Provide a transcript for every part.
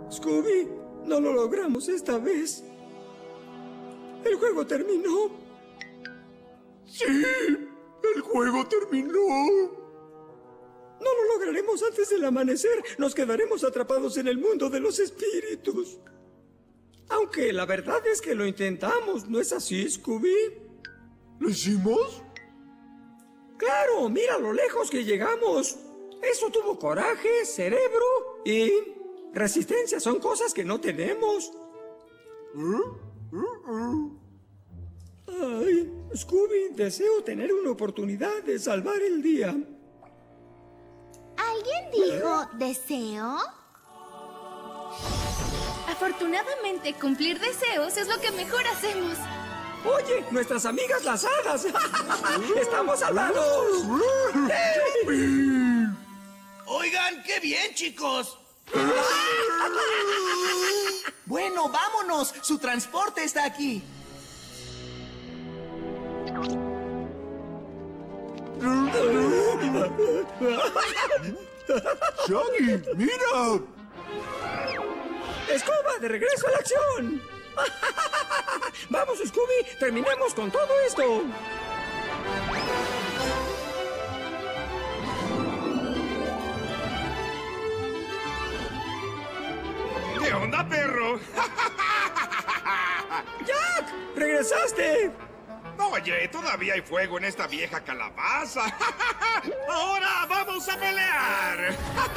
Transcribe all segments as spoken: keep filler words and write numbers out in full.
Scooby, no lo logramos esta vez. El juego terminó. Sí, el juego terminó. No lo lograremos antes del amanecer. Nos quedaremos atrapados en el mundo de los espíritus. Aunque la verdad es que lo intentamos, ¿no es así, Scooby? ¿Lo hicimos? ¡Claro! ¡Mira lo lejos que llegamos! Eso tuvo coraje, cerebro y resistencia. Son cosas que no tenemos. Ay, Scooby, deseo tener una oportunidad de salvar el día. ¿Alguien dijo deseo? Afortunadamente, cumplir deseos es lo que mejor hacemos. Oye, nuestras amigas las hadas. ¡Estamos salvados! Oigan, qué bien, chicos. Bueno, vámonos. Su transporte está aquí. ¡Shaggy, mira! ¡Escoba, de regreso a la acción! ¡Vamos, Scooby! ¡Terminemos con todo esto! ¿Qué onda, perro? ¡Jack! ¡Regresaste! Oye, todavía hay fuego en esta vieja calabaza. ¡Ahora vamos a pelear!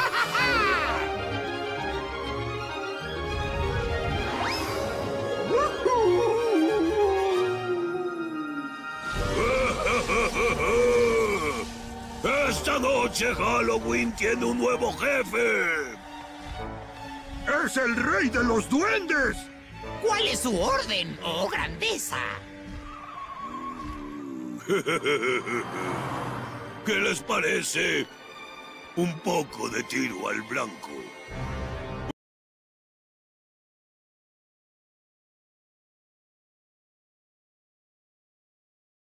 ¡Esta noche Halloween tiene un nuevo jefe! ¡Es el rey de los duendes! ¿Cuál es su orden, oh grandeza? ¿Qué les parece? Un poco de tiro al blanco.